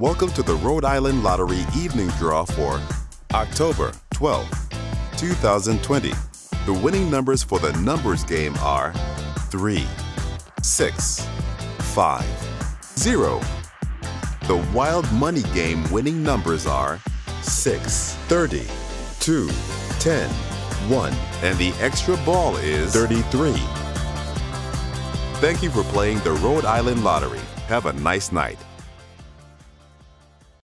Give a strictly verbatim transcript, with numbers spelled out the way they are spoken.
Welcome to the Rhode Island Lottery Evening Draw for October twelfth, two thousand twenty. The winning numbers for the numbers game are three, six, five, zero. The Wild Money game winning numbers are six, thirty, two, ten, one, and the extra ball is thirty-three. Thank you for playing the Rhode Island Lottery. Have a nice night.